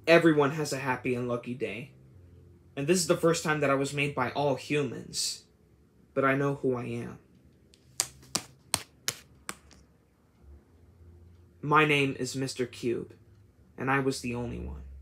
Everyone has a happy and lucky day. And this is the first time that I was made by all humans. But I know who I am. My name is Mr. Cube, and I was the only one.